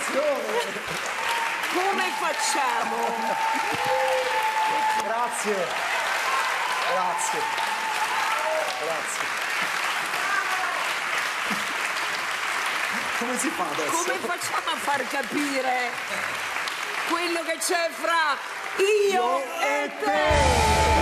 Come facciamo? Grazie. Grazie. Grazie. Come si fa adesso? Come facciamo a far capire quello che c'è fra io e te?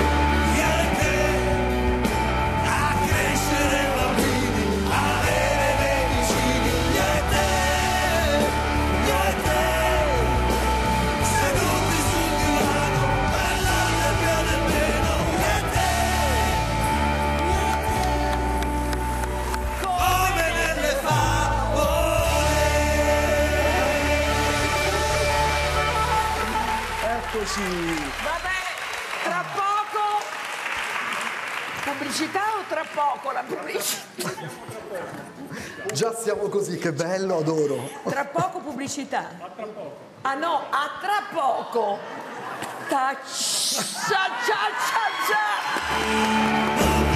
Vabbè, tra poco pubblicità o tra poco la pubblicità? Già siamo così, che bello, adoro. Tra poco pubblicità? Ah no, a tra poco. Ta cia cia cia cia.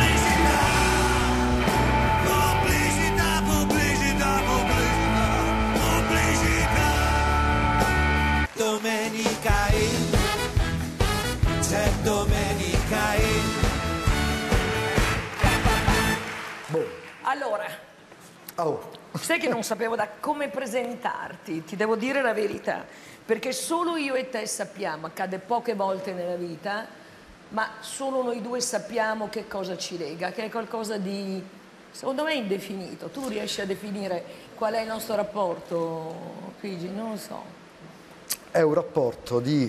Domenica c'è domenica Allora, sai che non sapevo da come presentarti, ti devo dire la verità, perché solo io e te sappiamo, accade poche volte nella vita, ma solo noi due sappiamo che cosa ci lega, che è qualcosa di, secondo me, indefinito. Tu riesci a definire qual è il nostro rapporto, Luigi? Non lo so. È un rapporto di...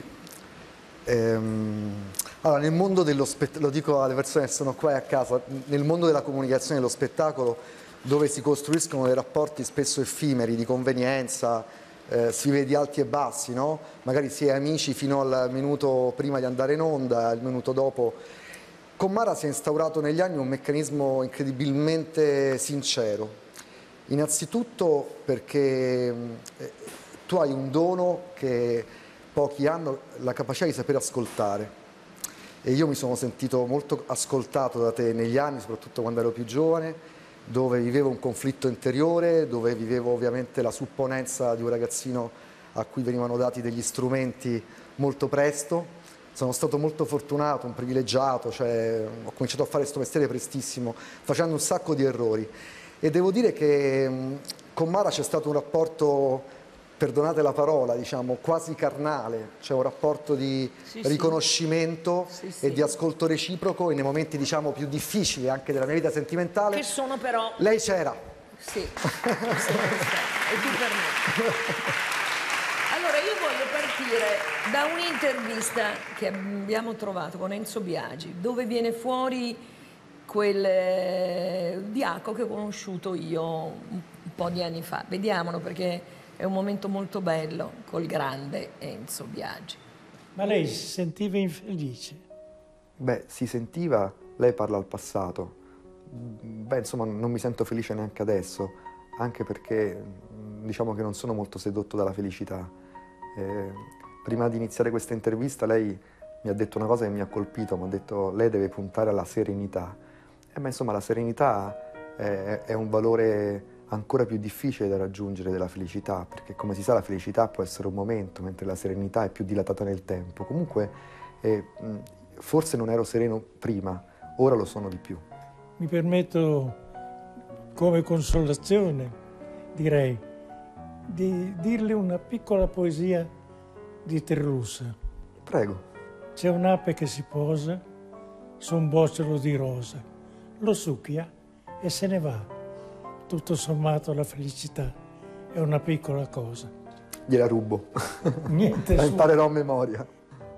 allora, nel mondo dello spettacolo, lo dico alle persone che sono qua e a casa, nel mondo della comunicazione e dello spettacolo, dove si costruiscono dei rapporti spesso effimeri, di convenienza, si vede alti e bassi, no? Magari si è amici fino al minuto prima di andare in onda, il minuto dopo. Con Mara si è instaurato negli anni un meccanismo incredibilmente sincero. Innanzitutto perché tu hai un dono che pochi hanno, la capacità di sapere ascoltare. E io mi sono sentito molto ascoltato da te negli anni, soprattutto quando ero più giovane, dove vivevo un conflitto interiore, dove vivevo ovviamente la supponenza di un ragazzino a cui venivano dati degli strumenti molto presto. Sono stato molto fortunato, un privilegiato, cioè ho cominciato a fare questo mestiere prestissimo, facendo un sacco di errori. E devo dire che con Mara c'è stato un rapporto, perdonate la parola, diciamo, quasi carnale, cioè un rapporto di riconoscimento e di ascolto reciproco e nei momenti, diciamo, più difficili anche della mia vita sentimentale. Che sono però... Lei c'era. Sì, e tu per me. Allora, io voglio partire da un'intervista che abbiamo trovato con Enzo Biagi, dove viene fuori quel Diaco che ho conosciuto io un po' di anni fa. Vediamolo perché è un momento molto bello col grande Enzo Biagi. Ma lei si sentiva infelice? Beh, si sentiva, lei parla al passato. Beh, insomma, non mi sento felice neanche adesso, anche perché diciamo che non sono molto sedotto dalla felicità. Prima di iniziare questa intervista lei mi ha detto una cosa che mi ha colpito, mi ha detto lei deve puntare alla serenità. Ma insomma la serenità è un valore ancora più difficile da raggiungere della felicità, perché come si sa la felicità può essere un momento, mentre la serenità è più dilatata nel tempo. Comunque forse non ero sereno prima, ora lo sono di più. Mi permetto, come consolazione, direi, di dirle una piccola poesia di Terlussa. Prego. C'è un'ape che si posa su un bocciolo di rosa, lo succhia e se ne va. Tutto sommato la felicità è una piccola cosa. Gliela rubo. Niente la imparerò a memoria.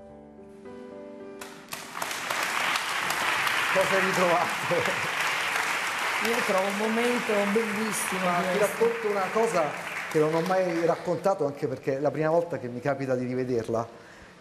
Cosa hai ritrovato? Io trovo un momento bellissimo. Ti racconto una cosa che non ho mai raccontato, anche perché è la prima volta che mi capita di rivederla.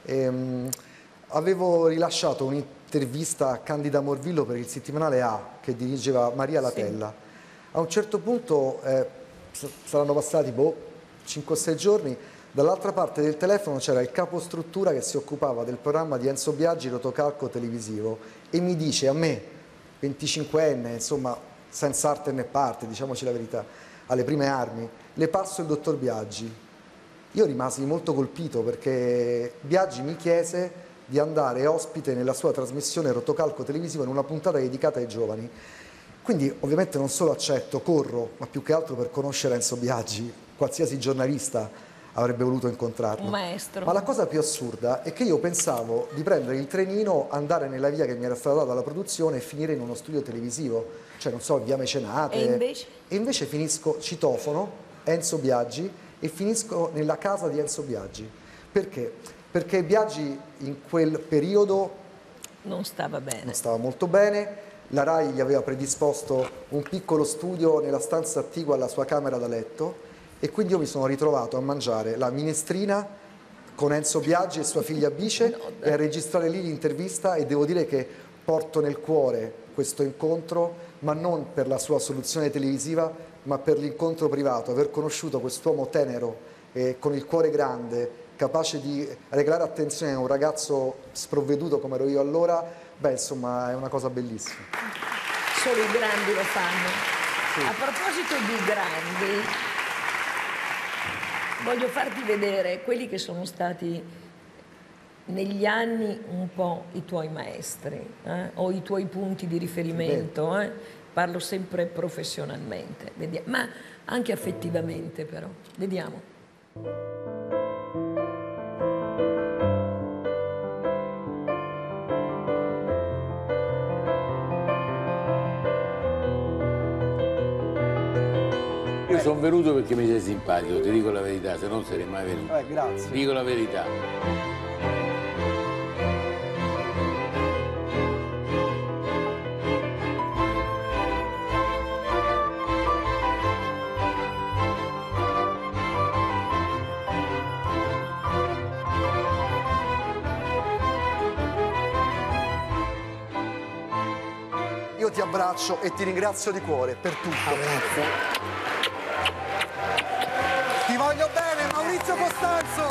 Avevo rilasciato un'intervista a Candida Morvillo per il settimanale A, che dirigeva Maria Latella. A un certo punto, saranno passati 5 o 6 giorni, dall'altra parte del telefono c'era il capostruttura che si occupava del programma di Enzo Biagi, Rotocalco televisivo, e mi dice a me, 25enne, insomma, senza arte né parte, diciamoci la verità, alle prime armi, le passo il dottor Biagi. io rimasi molto colpito perché Biagi mi chiese di andare ospite nella sua trasmissione rotocalco televisivo in una puntata dedicata ai giovani. Quindi ovviamente non solo accetto, corro, ma più che altro per conoscere Enzo Biagi, qualsiasi giornalista avrebbe voluto incontrarlo. Un maestro. Ma la cosa più assurda è che io pensavo di prendere il trenino, andare nella via che mi era stata data dalla produzione e finire in uno studio televisivo, cioè non so, via Mecenate. E invece? E invece finisco, citofono, Enzo Biagi, e finisco nella casa di Enzo Biagi. Perché? Perché Biagi in quel periodo non stava bene. Non stava molto bene. La RAI gli aveva predisposto un piccolo studio nella stanza attigua alla sua camera da letto e quindi io mi sono ritrovato a mangiare la minestrina con Enzo Biagi e sua figlia Bice e a registrare lì l'intervista, e devo dire che porto nel cuore questo incontro, ma non per la sua soluzione televisiva, ma per l'incontro privato, aver conosciuto quest'uomo tenero e con il cuore grande, capace di regalare attenzione a un ragazzo sprovveduto come ero io allora, beh, insomma, è una cosa bellissima. Solo i grandi lo fanno. Sì. A proposito di grandi, voglio farti vedere quelli che sono stati negli anni un po' i tuoi maestri, o i tuoi punti di riferimento. Parlo sempre professionalmente, ma anche affettivamente però. Vediamo. Io sono venuto perché mi sei simpatico, ti dico la verità, se non sarei mai venuto. Grazie. Ti dico la verità. Io ti abbraccio e ti ringrazio di cuore per tutto. Grazie. Ti voglio bene, Maurizio Costanzo!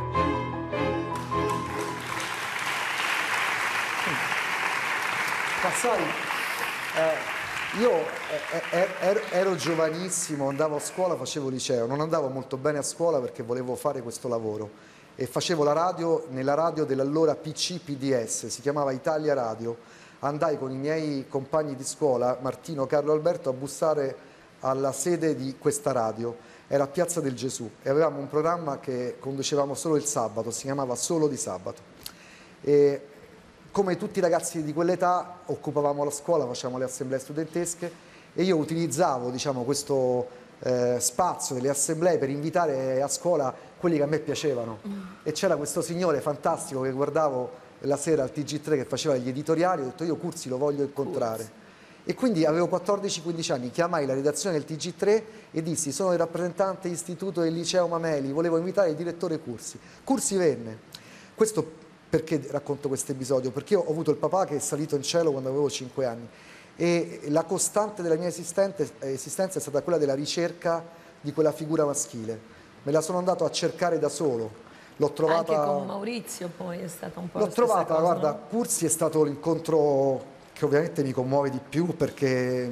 Ma sai, io ero giovanissimo, andavo a scuola, facevo liceo, non andavo molto bene a scuola perché volevo fare questo lavoro e facevo la radio nella radio dell'allora PC-PDS, si chiamava Italia Radio. Andai con i miei compagni di scuola, Martino, Carlo, Alberto, a bussare alla sede di questa radio. Era a Piazza del Gesù e avevamo un programma che conducevamo solo il sabato, si chiamava Solo di Sabato. E come tutti i ragazzi di quell'età occupavamo la scuola, facevamo le assemblee studentesche e io utilizzavo, diciamo, questo spazio delle assemblee per invitare a scuola quelli che a me piacevano. E c'era questo signore fantastico che guardavo la sera al TG3 che faceva gli editoriali, ho detto io Curzi lo voglio incontrare. E quindi avevo 14-15 anni, chiamai la redazione del TG3 e dissi sono il rappresentante istituto del liceo Mameli, volevo invitare il direttore Curzi. Curzi venne. Questo perché racconto questo episodio? Perché io ho avuto il papà che è salito in cielo quando avevo 5 anni e la costante della mia esistenza è stata quella della ricerca di quella figura maschile. Me la sono andato a cercare da solo. L'ho trovata... Anche con Maurizio poi è stata un po' L'ho trovata, cosa, guarda, no? Curzi è stato l'incontro che ovviamente mi commuove di più perché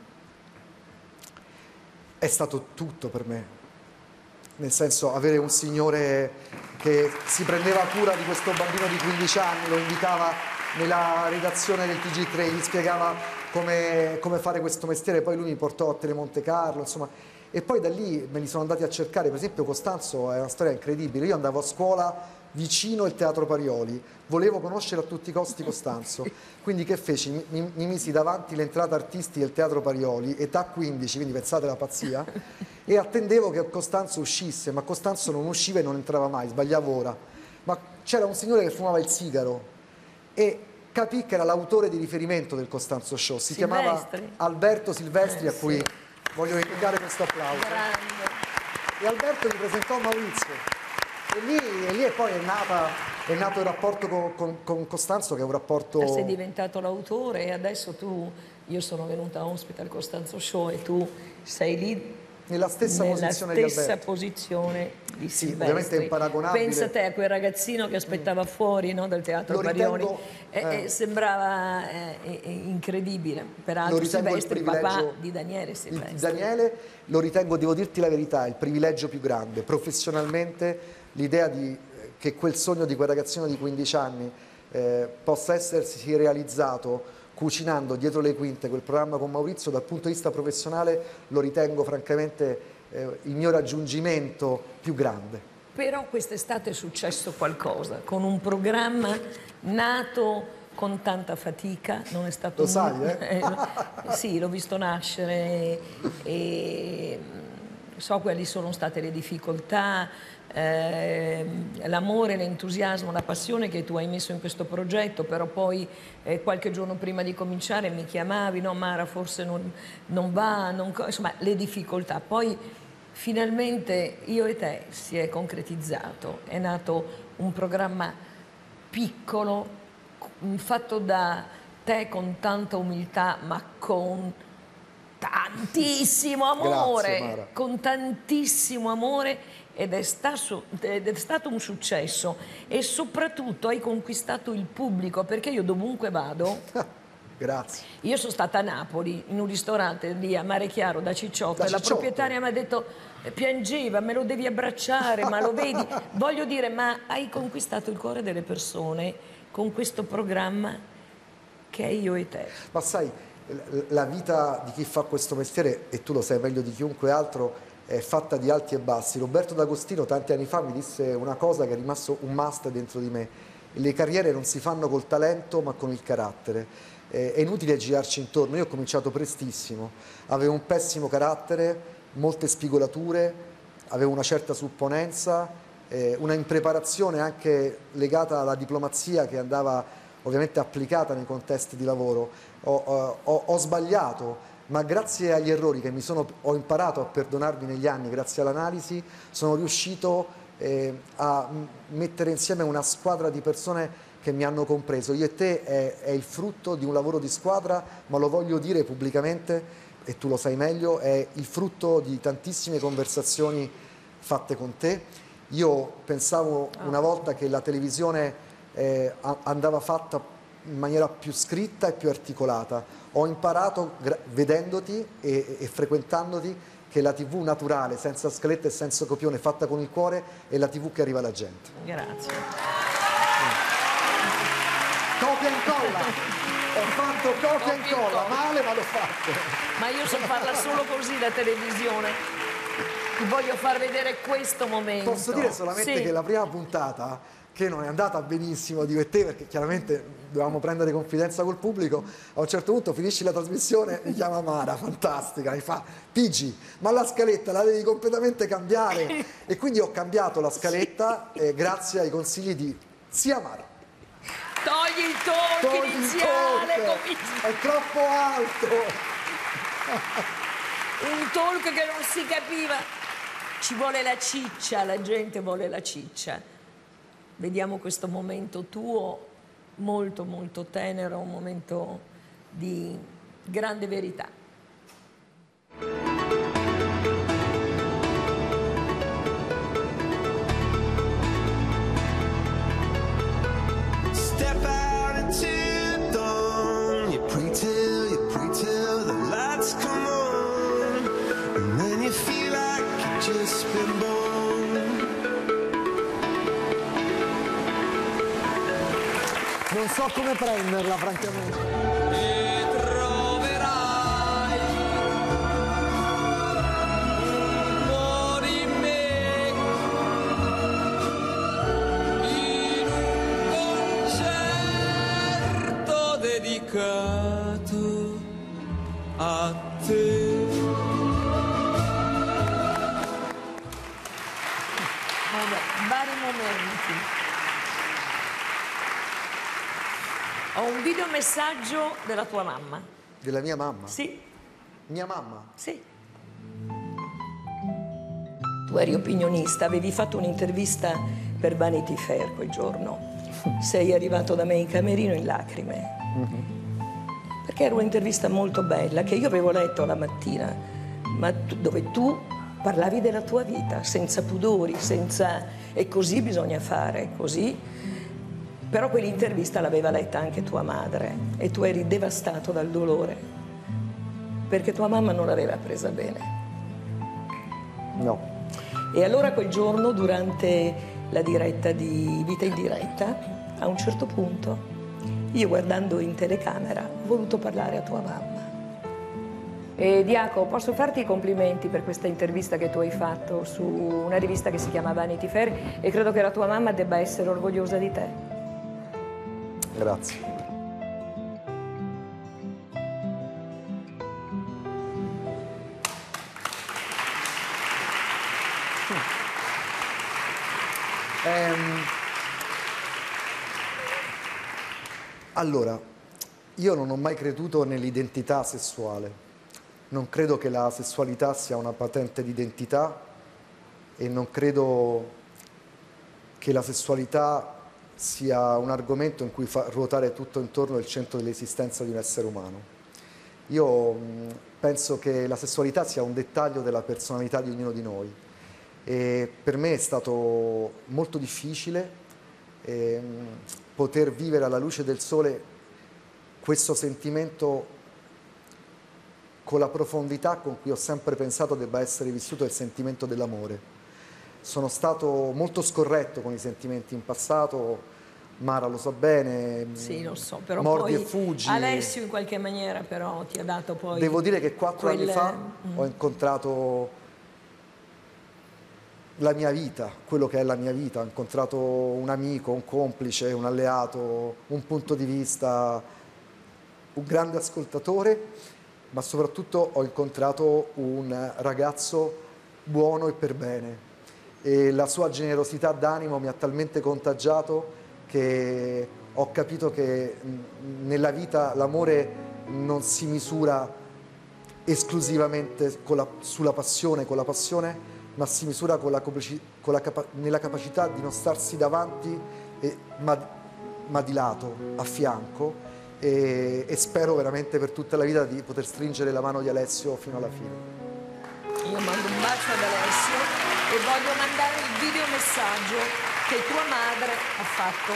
è stato tutto per me. Nel senso, avere un signore che si prendeva cura di questo bambino di 15 anni, lo invitava nella redazione del TG3, gli spiegava come fare questo mestiere, poi lui mi portò a Telemonte Carlo, insomma, e poi da lì me li sono andati a cercare. Per esempio Costanzo è una storia incredibile, io andavo a scuola vicino al Teatro Parioli, volevo conoscere a tutti i costi Costanzo, quindi che feci? Mi misi davanti l'entrata artistica del Teatro Parioli, età 15, quindi pensate la pazzia, e attendevo che Costanzo uscisse, ma Costanzo non usciva e non entrava mai, sbagliavo ora. Ma c'era un signore che fumava il sigaro e capì che era l'autore di riferimento del Costanzo Show, si chiamava Alberto Silvestri, a cui voglio dedicare questo applauso. Grande. E Alberto mi presentò Maurizio. E lì poi è nato il rapporto con Costanzo, che è un rapporto... Sei diventato l'autore e adesso io sono venuta ospite al Costanzo Show e tu sei lì nella stessa posizione di Alberto. posizione di Sì, Silvestri. ovviamente è imparagonabile. Pensa te a quel ragazzino che aspettava fuori, no, dal Teatro Parioli, sembrava incredibile. Peraltro Silvestri, papà di Daniele Silvestri. Di Daniele, lo ritengo, devo dirti la verità, il privilegio più grande. Professionalmente l'idea che quel sogno di quel ragazzino di 15 anni possa essersi realizzato cucinando dietro le quinte quel programma con Maurizio, dal punto di vista professionale lo ritengo francamente il mio raggiungimento più grande. Però quest'estate è successo qualcosa, con un programma nato con tanta fatica, non è stato... Lo sai, Sì, l'ho visto nascere e so quali sono state le difficoltà, l'amore, l'entusiasmo, la passione che tu hai messo in questo progetto, però poi qualche giorno prima di cominciare mi chiamavi, no Mara, forse non va, insomma le difficoltà. Poi finalmente Io e te si è concretizzato, è nato un programma piccolo, fatto da te con tanta umiltà, ma con tantissimo amore. Grazie, con tantissimo amore, ed è stato un successo, e soprattutto hai conquistato il pubblico, perché io dovunque vado... Grazie. Io sono stata a Napoli, in un ristorante lì a Mare Chiaro, da Cicciotto, e la proprietaria mi ha detto, piangeva, me lo devi abbracciare, ma lo vedi? Voglio dire, ma hai conquistato il cuore delle persone con questo programma che è Io e te. Ma sai, la vita di chi fa questo mestiere, e tu lo sai meglio di chiunque altro, è fatta di alti e bassi. Roberto D'Agostino tanti anni fa mi disse una cosa che è rimasto un must dentro di me: le carriere non si fanno col talento ma con il carattere. È inutile girarci intorno. Io ho cominciato prestissimo, avevo un pessimo carattere, molte spigolature, avevo una certa supponenza, una impreparazione anche legata alla diplomazia che andava ovviamente applicata nei contesti di lavoro. Ho sbagliato, ma grazie agli errori che ho imparato a perdonarmi negli anni, grazie all'analisi, sono riuscito a mettere insieme una squadra di persone che mi hanno compreso. Io e te è il frutto di un lavoro di squadra, ma lo voglio dire pubblicamente, e tu lo sai meglio, è il frutto di tantissime conversazioni fatte con te. Io pensavo una volta che la televisione andava fatta in maniera più scritta e più articolata. Ho imparato, vedendoti e frequentandoti, che la TV naturale, senza scaletta e senza copione, fatta con il cuore, è la TV che arriva alla gente. Grazie. Copia e incolla! Ho fatto copia e incolla, male ma l'ho fatto. Ma io so farla solo così la televisione. Ti voglio far vedere questo momento. Posso dire solamente che la prima puntata, che non è andata benissimo di Io e te, perché chiaramente dovevamo prendere confidenza col pubblico, a un certo punto finisci la trasmissione, mi chiama Mara, fantastica, mi fa Pigi, ma la scaletta la devi completamente cambiare. E quindi ho cambiato la scaletta grazie ai consigli di zia Mara. Togli il talk iniziale, è troppo alto. Un talk che non si capiva. Ci vuole la ciccia, la gente vuole la ciccia. Vediamo questo momento tuo molto molto tenero, un momento di grande verità. Step out into dawn. You pray till the lights come on, and then you feel like you've just been born. Non so come prenderla, francamente. Dedicato a te. Vari momenti. Ho un videomessaggio della tua mamma. Della mia mamma? Sì. Mia mamma? Sì. Tu eri opinionista, avevi fatto un'intervista per Vanity Fair quel giorno. Sei arrivato da me in camerino in lacrime. Perché era un'intervista molto bella che io avevo letto la mattina, ma dove tu parlavi della tua vita, senza pudori, senza... e così bisogna fare, così. Però quell'intervista l'aveva letta anche tua madre e tu eri devastato dal dolore, perché tua mamma non l'aveva presa bene. No. E allora quel giorno, durante la diretta di Vita in Diretta, a un certo punto, io guardando in telecamera, ho voluto parlare a tua mamma. E Diaco, posso farti i complimenti per questa intervista che tu hai fatto su una rivista che si chiama Vanity Fair e credo che la tua mamma debba essere orgogliosa di te. Grazie. Allora, io non ho mai creduto nell'identità sessuale. Non credo che la sessualità sia una patente d'identità e non credo che la sessualità sia un argomento in cui fa ruotare tutto intorno il centro dell'esistenza di un essere umano. Io penso che la sessualità sia un dettaglio della personalità di ognuno di noi e per me è stato molto difficile poter vivere alla luce del sole questo sentimento con la profondità con cui ho sempre pensato debba essere vissuto il sentimento dell'amore. Sono stato molto scorretto con i sentimenti in passato, Mara lo sa bene, sì, lo so, però mordi poi e fuggi. Alessio in qualche maniera però ti ha dato poi... Devo dire che 4 anni fa ho incontrato la mia vita, quello che è la mia vita, ho incontrato un amico, un complice, un alleato, un punto di vista, un grande ascoltatore, ma soprattutto ho incontrato un ragazzo buono e per bene e la sua generosità d'animo mi ha talmente contagiato che ho capito che nella vita l'amore non si misura esclusivamente sulla passione, con la passione, ma si misura nella capacità di non starsi davanti, ma di lato, a fianco. E spero veramente per tutta la vita di poter stringere la mano di Alessio fino alla fine. Io mando un bacio ad Alessio e voglio mandare il videomessaggio che tua madre ha fatto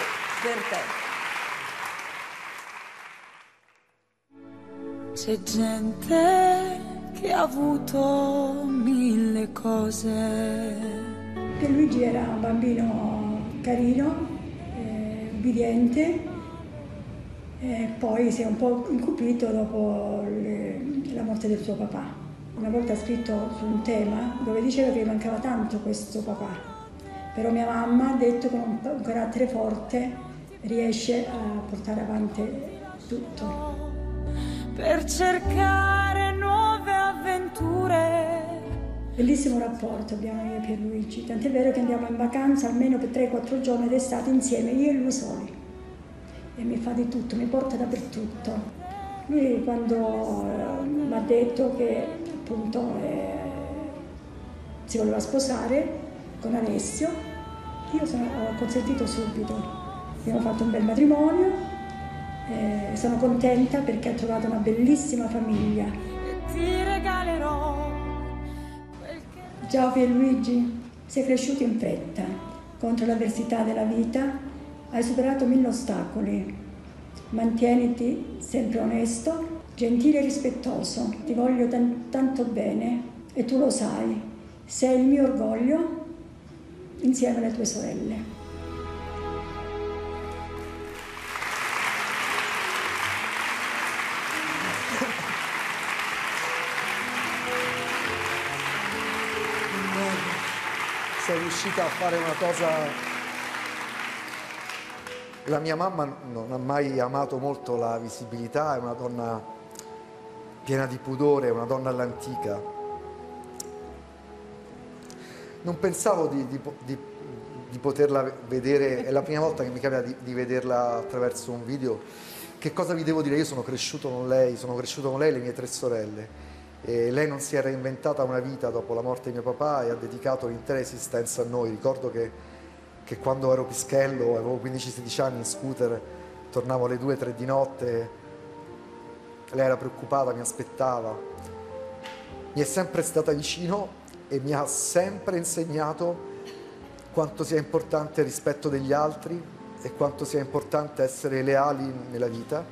per te. C'è gente che ha avuto 1000 cose. Pierluigi era un bambino carino, obbediente. Poi si è un po' incupito dopo la morte del suo papà. Una volta ha scritto su un tema dove diceva che gli mancava tanto questo papà, però mia mamma ha detto che con un carattere forte riesce a portare avanti tutto. Per cercare nuove avventure. Bellissimo rapporto abbiamo io e Pierluigi, tant'è vero che andiamo in vacanza almeno per 3-4 giorni d'estate insieme, io e lui soli. E mi fa di tutto, mi porta dappertutto. Lui quando mi ha detto che appunto si voleva sposare con Alessio, io ho consentito subito. Abbiamo fatto un bel matrimonio, sono contenta perché ha trovato una bellissima famiglia. E ti regalerò quel che... Ciao Pierluigi, sei cresciuto in fretta, contro l'avversità della vita. Hai superato 1000 ostacoli, mantieniti sempre onesto, gentile e rispettoso, ti voglio tanto bene e tu lo sai, sei il mio orgoglio insieme alle tue sorelle. Sei riuscita a fare una cosa... La mia mamma non ha mai amato molto la visibilità, è una donna piena di pudore, è una donna all'antica. Non pensavo di poterla vedere, è la prima volta che mi capita di vederla attraverso un video. Che cosa vi devo dire? Io sono cresciuto con lei e le mie 3 sorelle. E lei non si era inventata una vita dopo la morte di mio papà e ha dedicato l'intera esistenza a noi. Ricordo che quando ero pischello, avevo 15-16 anni, in scooter, tornavo alle 2-3 di notte, lei era preoccupata, mi aspettava. Mi è sempre stata vicino e mi ha sempre insegnato quanto sia importante il rispetto degli altri e quanto sia importante essere leali nella vita.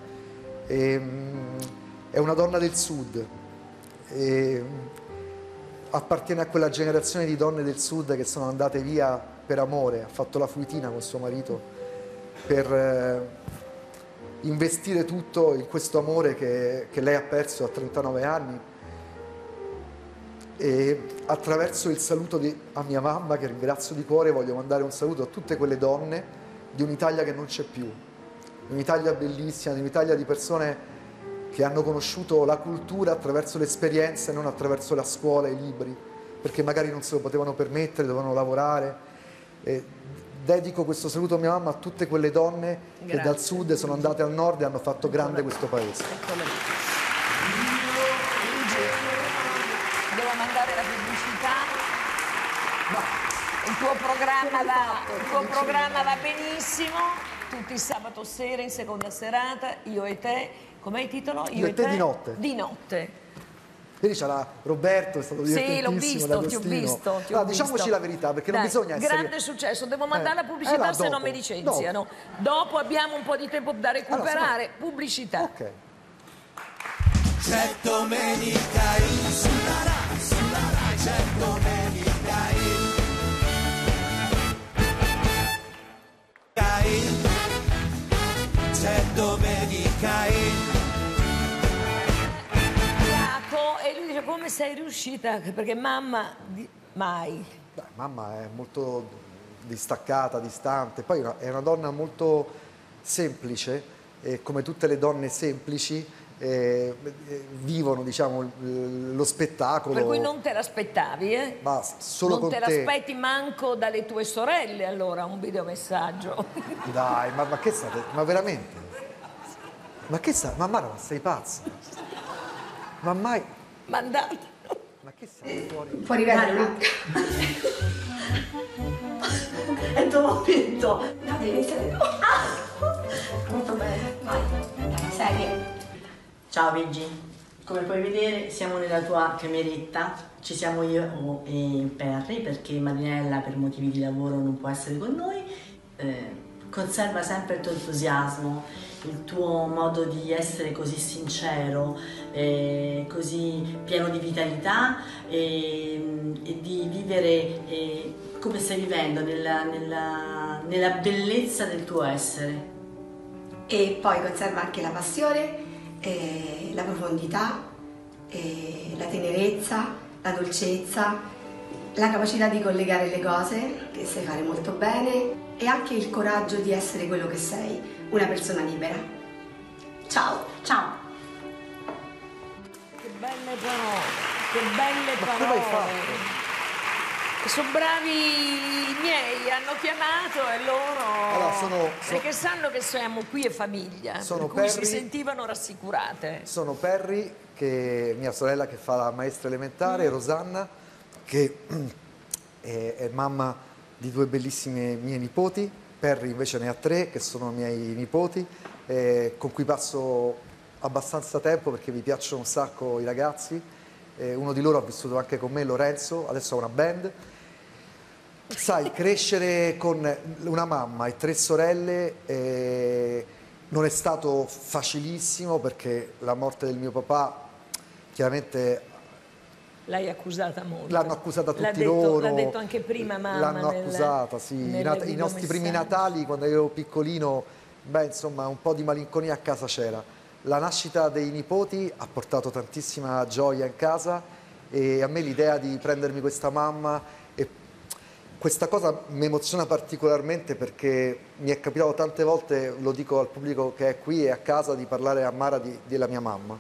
È una donna del Sud e appartiene a quella generazione di donne del Sud che sono andate via per amore, ha fatto la fuitina con suo marito per investire tutto in questo amore che lei ha perso a 39 anni. E attraverso il saluto a mia mamma, che ringrazio di cuore, voglio mandare un saluto a tutte quelle donne di un'Italia che non c'è più, di un'Italia bellissima, di un'Italia di persone che hanno conosciuto la cultura attraverso l'esperienza e non attraverso la scuola e i libri, perché magari non se lo potevano permettere, dovevano lavorare. Dedico questo saluto a mia mamma, a tutte quelle donne che dal Sud sono andate al Nord e hanno fatto grande questo paese. Devo mandare la pubblicità. Il tuo programma va benissimo, tutti il sabato sera in seconda serata, Io e te. Com'è il titolo? Io e te di notte. Di notte. Vedi, c'era Roberto, è stato divertentissimo. Sì, l'ho visto. Diciamoci la verità, perché non bisogna essere... Grande successo, devo mandare la pubblicità se non mi licenziano. Dopo abbiamo un po' di tempo da recuperare. Allora, pubblicità. Ok. C'è domenica sulla Rai, c'è domenica c'è domenica E lui dice: come sei riuscita? Perché mamma mai. Beh, mamma è molto distaccata, distante, poi è una donna molto semplice e come tutte le donne semplici vivono, diciamo, lo spettacolo. Per cui non te l'aspettavi, eh? Ma solo non con te l'aspetti manco dalle tue sorelle, allora, un videomessaggio. Dai, ma che state? Ma veramente? Ma che sta? Ma Mara, ma sei pazza? Ma mai? Mandate. Ma che stai fuori? Fuori vedere. È tuo vinto. No, devi iniziare. Molto bene. Vai. Dai, serie. Ciao Vigi, come puoi vedere siamo nella tua cameretta, ci siamo io e Perry perché Marinella per motivi di lavoro non può essere con noi. Conserva sempre il tuo entusiasmo, il tuo modo di essere così sincero, così pieno di vitalità e di vivere come stai vivendo nella bellezza del tuo essere. E poi conserva anche la passione, la profondità, la tenerezza, la dolcezza, la capacità di collegare le cose, che sai fare molto bene, e anche il coraggio di essere quello che sei, una persona libera. Ciao! Ciao! Che belle parole, che belle parole. Come hai fatto? Sono bravi i miei, hanno chiamato e loro... Allora, perché sanno che siamo qui e famiglia, per cui Perry, si sentivano rassicurate. Sono Perry, che mia sorella che fa la maestra elementare, Rosanna, che è mamma di due bellissime mie nipoti. Perry invece ne ha 3, che sono miei nipoti, con cui passo abbastanza tempo perché mi piacciono un sacco i ragazzi. Uno di loro ha vissuto anche con me, Lorenzo, adesso ha una band. Sai, crescere con una mamma e 3 sorelle non è stato facilissimo perché la morte del mio papà chiaramente... L'hai accusata molto. L'hanno accusata tutti loro. L'ha detto anche prima mamma. L'hanno accusata, sì. I nostri primi Natali, quando ero piccolino, beh, insomma, un po' di malinconia a casa c'era. La nascita dei nipoti ha portato tantissima gioia in casa e a me l'idea di prendermi questa mamma, e questa cosa mi emoziona particolarmente perché mi è capitato tante volte, lo dico al pubblico che è qui e a casa, di parlare a Mara della mia mamma.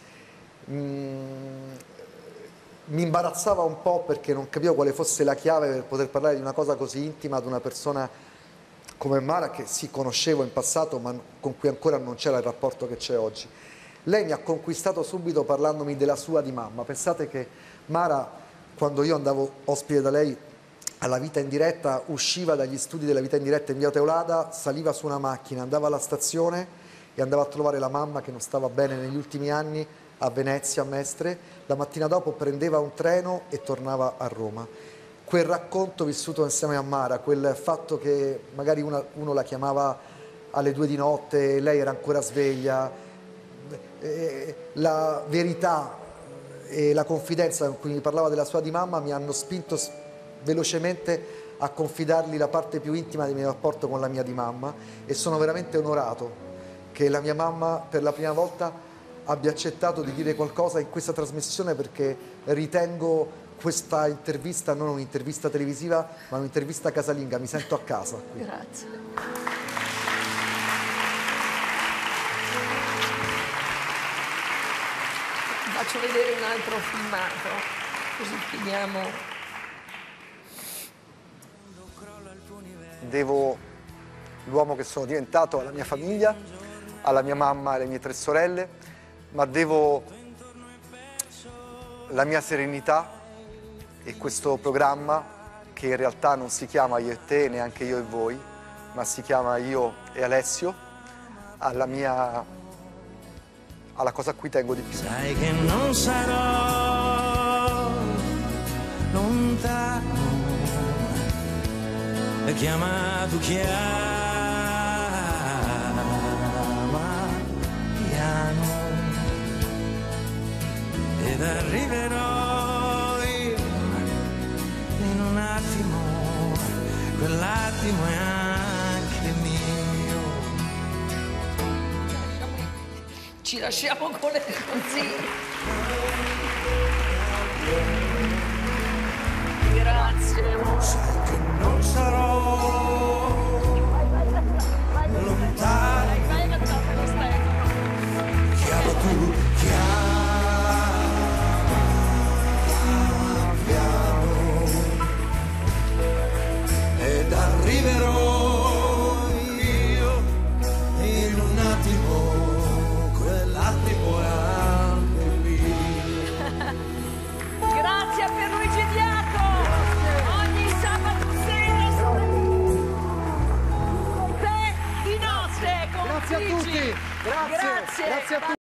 Mi imbarazzava un po' perché non capivo quale fosse la chiave per poter parlare di una cosa così intima ad una persona come Mara, che sì, conoscevo in passato ma con cui ancora non c'era il rapporto che c'è oggi. Lei mi ha conquistato subito parlandomi della sua di mamma. Pensate che Mara, quando io andavo ospite da lei alla Vita in Diretta, usciva dagli studi della Vita in Diretta in via Teolada, saliva su una macchina, andava alla stazione e andava a trovare la mamma che non stava bene negli ultimi anni, a Venezia, a Mestre, la mattina dopo prendeva un treno e tornava a Roma. Quel racconto vissuto insieme a Mara, quel fatto che magari uno la chiamava alle 2 di notte, lei era ancora sveglia, la verità e la confidenza con cui mi parlava della sua di mamma mi hanno spinto velocemente a confidargli la parte più intima del mio rapporto con la mia di mamma, e sono veramente onorato che la mia mamma per la prima volta abbia accettato di dire qualcosa in questa trasmissione, perché ritengo questa intervista non un'intervista televisiva ma un'intervista casalinga, mi sento a casa qui. Grazie. Faccio vedere un altro filmato, così finiamo. Devo l'uomo che sono diventato alla mia famiglia, alla mia mamma e alle mie 3 sorelle, ma devo la mia serenità e questo programma che in realtà non si chiama Io e te, neanche Io e voi, ma si chiama Io e Alessio, alla cosa a cui tengo di più. Sai che non sarò lontano, chiamato chiama piano ed arriverò io in un attimo, quell'attimo è anche mio. Ci lasciamo con le così. Grazie.